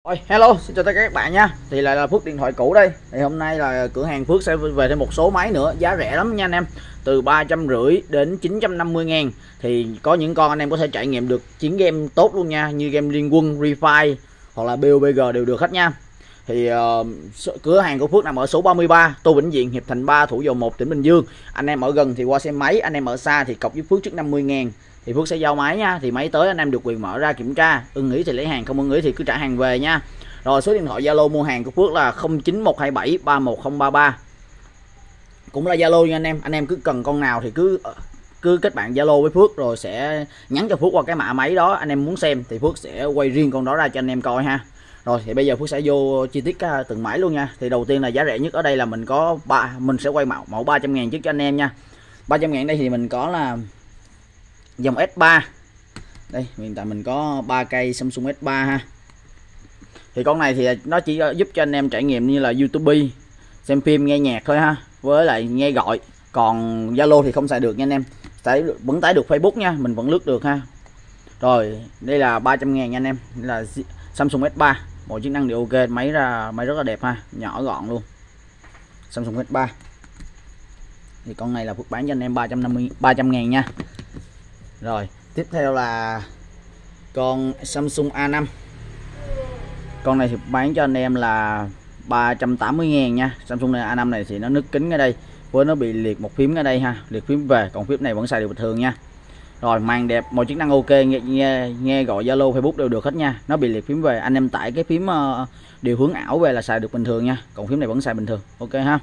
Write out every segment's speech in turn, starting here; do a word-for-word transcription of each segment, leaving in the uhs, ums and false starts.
Ôi, hello, xin chào tất cả các bạn nha. Thì lại là Phước điện thoại cũ đây. Thì hôm nay là cửa hàng Phước sẽ về thêm một số máy nữa, giá rẻ lắm nha anh em. Từ ba trăm rưỡi đến chín trăm năm mươi ngàn. Thì có những con anh em có thể trải nghiệm được chiến game tốt luôn nha, như game Liên Quân, Refire hoặc là pê u bê giê đều được hết nha. Thì uh, cửa hàng của Phước nằm ở số ba mươi ba Tô Vĩnh Diện, Hiệp Thành ba, Thủ Dầu một, tỉnh Bình Dương. Anh em ở gần thì qua xem máy, anh em ở xa thì cọc với Phước trước năm mươi ngàn. Thì Phước sẽ giao máy nha. Thì máy tới anh em được quyền mở ra kiểm tra, ưng ý thì lấy hàng, không ưng ý thì cứ trả hàng về nha. Rồi số điện thoại Zalo mua hàng của Phước là không chín một hai bảy ba một không ba ba. Cũng là Zalo nha anh em. Anh em cứ cần con nào thì cứ cứ kết bạn Zalo với Phước rồi sẽ nhắn cho Phước qua cái mã máy đó, anh em muốn xem thì Phước sẽ quay riêng con đó ra cho anh em coi ha. Rồi thì bây giờ Phước sẽ vô chi tiết từng máy luôn nha. Thì đầu tiên là giá rẻ nhất ở đây là mình có ba mình sẽ quay mẫu mẫu ba trăm ngàn trước cho anh em nha. ba trăm ngàn đây thì mình có là dòng ét ba. Đây, hiện tại mình có ba cây Samsung ét ba ha. Thì con này thì nó chỉ giúp cho anh em trải nghiệm như là YouTube, xem phim, nghe nhạc thôi ha, với lại nghe gọi. Còn Zalo thì không xài được nha anh em. Tải vẫn tải được Facebook nha, mình vẫn lướt được ha. Rồi, đây là ba trăm ngàn nha anh em. Đây là Samsung ét ba, mọi chức năng đều ok, máy ra máy rất là đẹp ha, nhỏ gọn luôn. Samsung ét ba. Thì con này là Phước bán cho anh em ba trăm năm mươi ba trăm ngàn nha. Rồi, tiếp theo là con Samsung a năm. Con này thì bán cho anh em là ba trăm tám mươi ngàn nha. Samsung này a năm này thì nó nứt kính ở đây, với nó bị liệt một phím ở đây ha, liệt phím về, còn phím này vẫn xài được bình thường nha. Rồi màn đẹp, mọi chức năng ok, nghe nghe, nghe gọi Zalo, Facebook đều được hết nha. Nó bị liệt phím về, anh em tải cái phím uh, điều hướng ảo về là xài được bình thường nha, còn phím này vẫn xài bình thường, ok ha.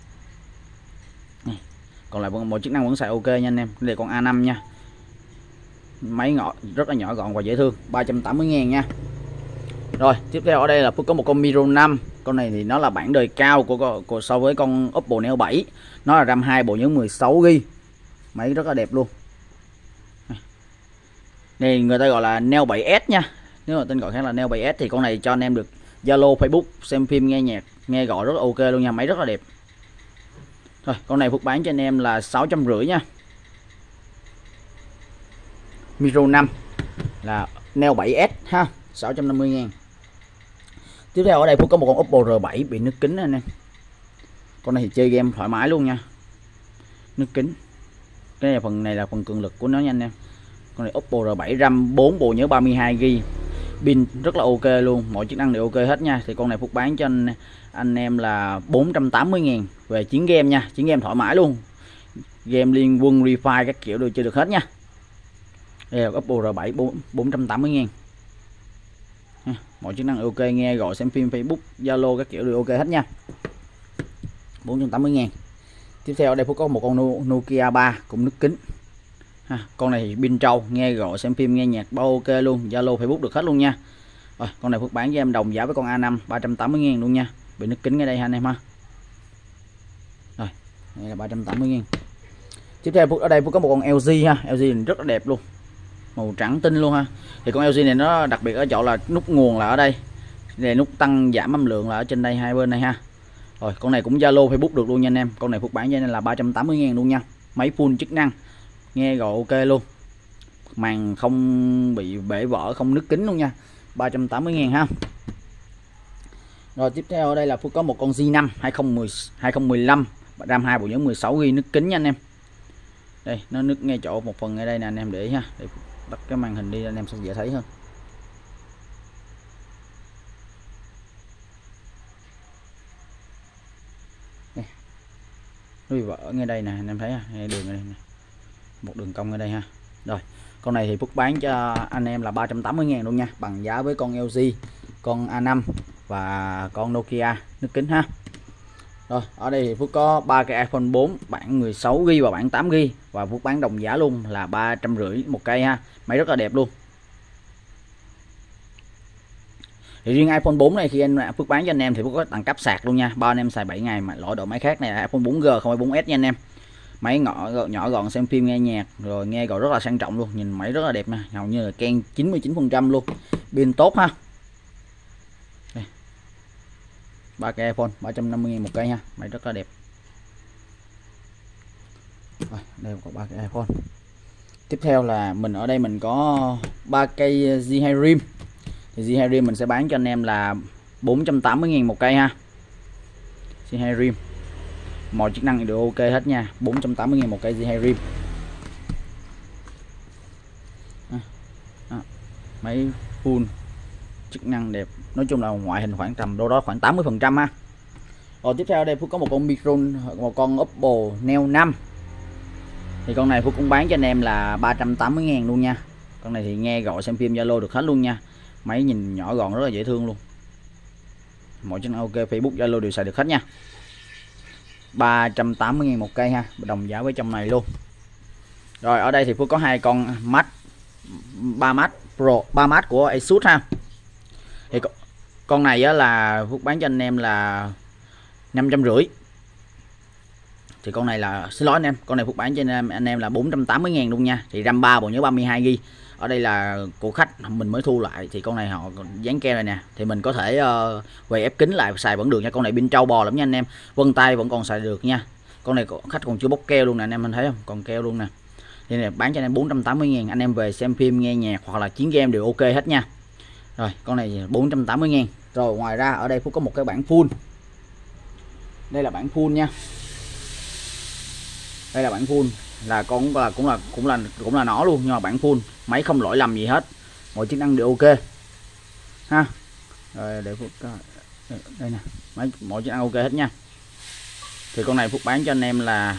Còn lại mọi chức năng vẫn xài ok nha anh em. Đây còn a năm nha. Máy ngọt rất là nhỏ gọn và dễ thương, ba trăm tám mươi ngàn nha. Rồi tiếp theo ở đây là Phước có một con Miro năm. Con này thì nó là bản đời cao của, của so với con Oppo Neo bảy. Nó là RAM hai, bộ nhớ mười sáu gi bi. Máy rất là đẹp luôn. Này người ta gọi là Neo bảy ét nha. Nếu mà tên gọi khác là Neo bảy ét thì con này cho anh em được Zalo, Facebook, xem phim, nghe nhạc, nghe gọi rất là ok luôn nha, máy rất là đẹp. Rồi con này Phước bán cho anh em là sáu trăm rưỡi nha. Miro năm là Neo bảy ét ha, sáu trăm năm mươi ngàn. Tiếp theo ở đây Phước có một con Oppo R bảy bị nứt kính anh em. Con này thì chơi game thoải mái luôn nha. Nứt kính. Cái này phần này là phần cường lực của nó nha anh em. Con này Oppo R bảy, RAM bốn, bộ nhớ ba mươi hai gi bi. Pin rất là ok luôn, mọi chức năng đều ok hết nha. Thì con này Phước bán cho anh anh em là bốn trăm tám mươi ngàn về chiến game nha, chiến game thoải mái luôn. Game Liên Quân, Refire các kiểu đều chơi được hết nha. Đây là Oppo R bảy bốn trăm tám mươi ngàn. Mọi chức năng ok, nghe gọi, xem phim, Facebook, Zalo các kiểu đều ok hết nha. bốn trăm tám mươi ngàn. Tiếp theo ở đây Phước có một con Nokia ba cũng nứt kính. Ha, con này thì pin trâu, nghe gọi, xem phim, nghe nhạc bao ok luôn, Zalo, Facebook được hết luôn nha. Rồi, con này Phước bán cho em đồng giá với con a năm ba trăm tám mươi ngàn luôn nha. Bị nứt kính ở đây ha anh em ha. Rồi, đây là ba trăm tám mươi ngàn. Tiếp theo Phước ở đây Phước có một con lờ giê ha, lờ giê rất là đẹp luôn. Màu trắng tinh luôn ha. Thì con lờ giê này nó đặc biệt ở chỗ là nút nguồn là ở đây. Đây nút tăng giảm âm lượng là ở trên đây, hai bên này ha. Rồi con này cũng Zalo, Facebook được luôn nha anh em. Con này Phước bán cho nên là ba trăm tám mươi ngàn luôn nha. Máy full chức năng, nghe gọi ok luôn, màn không bị bể vỡ, không nứt kính luôn nha, ba trăm tám mươi ngàn ha. Rồi tiếp theo ở đây là Phước có một con G năm hai không một không hai không một lăm, RAM hai, bộ nhớ mười sáu gi bi, nứt kính nha anh em. Đây nó nứt ngay chỗ một phần ở đây nè anh em, để ý ha, để tắt cái màn hình đi anh em sẽ dễ thấy hơn. Đây. Nó bị vỡ ngay đây nè anh em thấy ha, đường ở đây nè, một đường cong ở đây ha. Rồi con này thì Phước bán cho anh em là ba trăm tám mươi ngàn luôn nha, bằng giá với con lờ giê, con a năm và con Nokia nứt kính ha. Rồi ở đây thì Phước có ba cái iPhone bốn bản mười sáu gi bi và bản tám gi bi, và Phước bán đồng giá luôn là ba trăm rưỡi một cây ha, máy rất là đẹp luôn. Thì riêng iPhone bốn này khi anh Phước bán cho anh em thì Phước có tặng cấp sạc luôn nha, ba anh em xài bảy ngày mà loại độ máy khác này là iPhone bốn G không phải bốn S nha anh em. Máy nhỏ nhỏ gọn, xem phim, nghe nhạc rồi nghe gọi rất là sang trọng luôn, nhìn máy rất là đẹp nha, hầu như là ken chín mươi chín phần trăm luôn, pin tốt ha. Đây. ba cái iPhone ba trăm năm mươi ngàn một cây ha, máy rất là đẹp. Rồi, đây có ba cái iPhone. Tiếp theo là mình ở đây mình có ba cây G hai rim. Thì gi hai rim mình sẽ bán cho anh em là bốn trăm tám mươi ngàn một cây ha. gi hai rim mọi chức năng đều ok hết nha, bốn trăm tám mươi ngàn một cây gi hai rim. À, à, máy full chức năng đẹp, nói chung là ngoại hình khoảng tầm đâu đó khoảng tám mươi phần trăm ha. Rồi tiếp theo đây Phước có một con Micron, một con Oppo Neo năm. Thì con này Phước cũng bán cho anh em là ba trăm tám mươi ngàn luôn nha. Con này thì nghe gọi xem phim Zalo được hết luôn nha. Máy nhìn nhỏ gọn rất là dễ thương luôn. Mọi chức năng ok, Facebook Zalo đều xài được hết nha. ba trăm tám mươi ngàn một cây ha, đồng giá với trong này luôn. Rồi ở đây thì Phước có hai con Max ba Max Pro, ba Max của Asus ha. Thì con này á là Phước bán cho anh em là năm trăm rưỡi. Thì con này là xin lỗi anh em, con này Phước bán cho anh em anh em là bốn trăm tám mươi ngàn luôn nha. Thì RAM ba, bộ nhớ ba mươi hai gi ga bai. Ở đây là của khách mình mới thu lại, thì con này họ dán keo này nè, thì mình có thể uh, về ép kính lại xài vẫn được nha. Con này pin trâu bò lắm nha anh em, vân tay vẫn còn xài được nha. Con này khách còn chưa bóc keo luôn nè anh em, mình thấy không, còn keo luôn nè. Thì này bán cho anh em bốn trăm tám mươi ngàn, anh em về xem phim, nghe nhạc hoặc là chiến game đều ok hết nha. Rồi con này bốn trăm tám mươi ngàn. Rồi ngoài ra ở đây Phúc có một cái bản full. Đây là bản full nha. Đây là bản full, là con là cũng là cũng là cũng là nó luôn, nhưng mà bản full, máy không lỗi lầm gì hết, mọi chức năng đều ok ha. Rồi để Phúc đây nè, máy mọi chức năng ok hết nha. Thì con này Phúc bán cho anh em là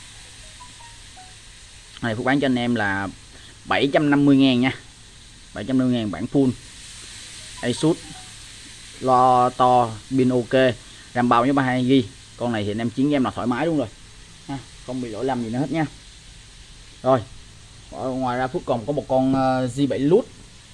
này Phúc bán cho anh em là bảy trăm năm mươi ngàn nha. bảy trăm năm mươi ngàn bản full Asus, lo to, pin ok, RAM bao với ba mươi hai gi ga bai. Con này thì anh em chiến game là thoải mái luôn rồi ha, không bị lỗi lầm gì nữa hết nha. Rồi ở ngoài ra Phúc còn có một con uh, gi bảy Lite,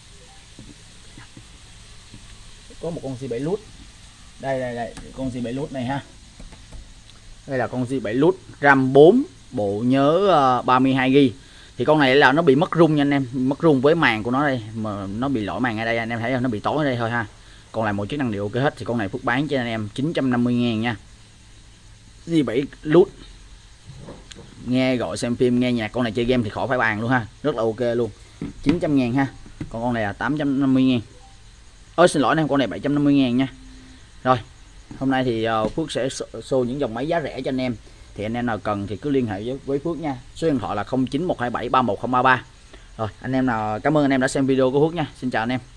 có một con gi bảy Lite đây đây đây, con gi bảy Lite này ha. Đây là con gi bảy Lite, RAM bốn, bộ nhớ uh, ba mươi hai gi ga bai. Thì con này là nó bị mất rung nha anh em, mất rung với màn của nó đây, mà nó bị lỗi màn ở đây anh em thấy không, nó bị tối ở đây thôi ha. Còn lại một chức năng đều ok hết. Thì con này Phúc bán cho anh em chín trăm năm mươi ngàn nha. gi bảy Lite, nghe gọi xem phim, nghe nhạc, con này chơi game thì khỏi phải bàn luôn ha, rất là ok luôn, chín trăm ngàn ha. Còn con này là tám trăm năm mươi ngàn. Ôi xin lỗi em, con này bảy trăm năm mươi ngàn nha. Rồi hôm nay thì uh, Phước sẽ show những dòng máy giá rẻ cho anh em. Thì anh em nào cần thì cứ liên hệ với, với Phước nha. Số điện thoại là không chín một hai bảy ba một không ba ba. Rồi anh em nào, cảm ơn anh em đã xem video của Phước nha. Xin chào anh em.